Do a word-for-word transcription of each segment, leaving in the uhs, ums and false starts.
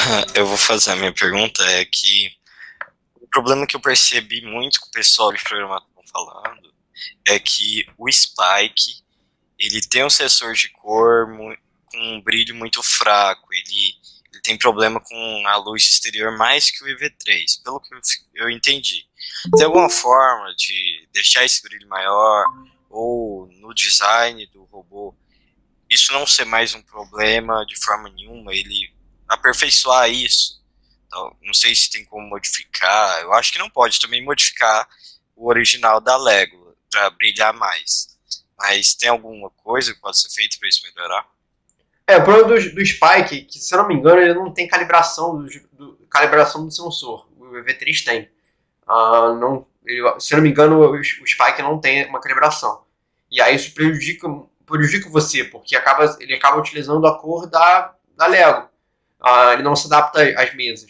Eu vou fazer a minha pergunta, é que o problema que eu percebi muito com o pessoal de programação falando é que o Spike, ele tem um sensor de cor mu- com um brilho muito fraco, ele, ele tem problema com a luz exterior mais que o E V três, pelo que eu, fi- eu entendi. Tem alguma forma de deixar esse brilho maior, ou no design do robô, isso não ser mais um problema de forma nenhuma, ele aperfeiçoar isso? Então, não sei se tem como modificar. Eu acho que não pode também modificar o original da Lego para brilhar mais. Mas tem alguma coisa que pode ser feita para isso melhorar? É, o problema do, do Spike, que se eu não me engano, ele não tem calibração do, do- calibração do sensor. O E V três tem. Ah, não, ele- se eu não me engano, o, o Spike não tem uma calibração. E aí isso prejudica, prejudica você, porque acaba, ele acaba utilizando a cor da, da Lego. Ah, ele não se adapta às mesas.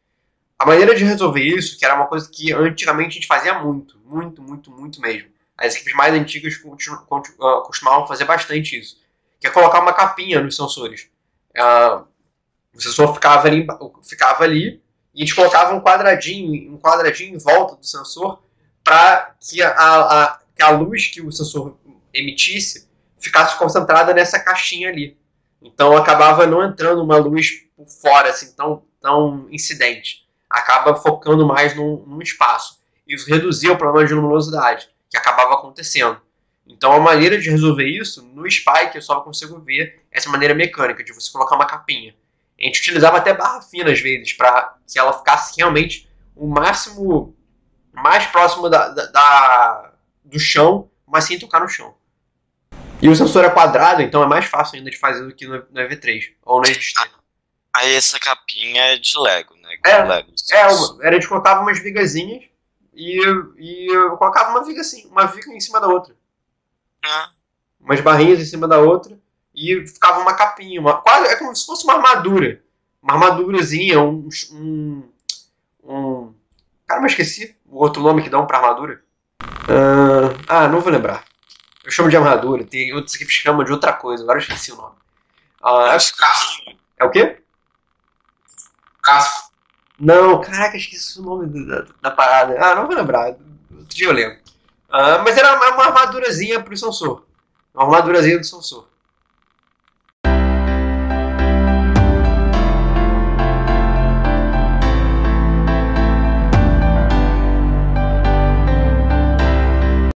A maneira de resolver isso, que era uma coisa que antigamente a gente fazia muito, muito, muito, muito mesmo. As equipes mais antigas continu- continu- ah, costumavam fazer bastante isso, que é colocar uma capinha nos sensores. Ah, o sensor ficava ali, ficava ali e a gente colocava um quadradinho, um quadradinho em volta do sensor para que a, a, que a luz que o sensor emitisse ficasse concentrada nessa caixinha ali. Então acabava não entrando uma luz por fora assim tão, tão incidente. Acaba focando mais num, num espaço. Isso reduzia o problema de luminosidade que acabava acontecendo. Então a maneira de resolver isso, no Spike eu só consigo ver essa maneira mecânica, de você colocar uma capinha. A gente utilizava até barra fina às vezes, para que ela ficasse realmente o máximo, mais próximo da, da, da- do chão, mas sem tocar no chão. E o sensor é quadrado, então é mais fácil ainda de fazer do que no, no E V três, ou no X T. Aí essa capinha é de Lego, né? Igual É, Lego. é uma, a gente colocava umas vigazinhas e, e eu colocava uma viga assim, uma viga em cima da outra. Ah, Umas barrinhas em cima da outra e ficava uma capinha, uma, quase é como se fosse uma armadura, uma armadurazinha, um, um, um cara, mas esqueci o outro nome que dão pra armadura. Ah, ah, não vou lembrar. Eu chamo de armadura, tem outros que chamam de outra coisa, agora eu esqueci o nome. é um Ah, escudinho. é, é o quê? Casco. Não, caraca, esqueci o nome da, da parada. Ah, não vou lembrar. Outro dia eu lembro. Ah, mas era uma, uma armadurazinha pro sensor. Uma armadurazinha do sensor.